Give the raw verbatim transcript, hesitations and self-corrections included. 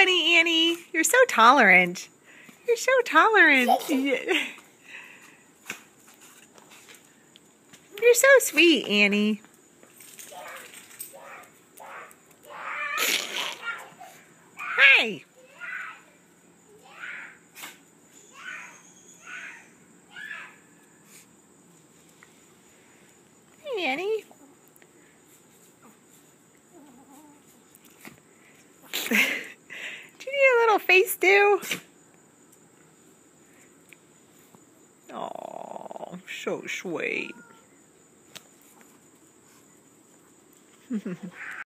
funny, Annie. You're so tolerant. You're so tolerant. You're so sweet, Annie. Hey. Hey, Annie. Do you need a little face do? Oh, so sweet.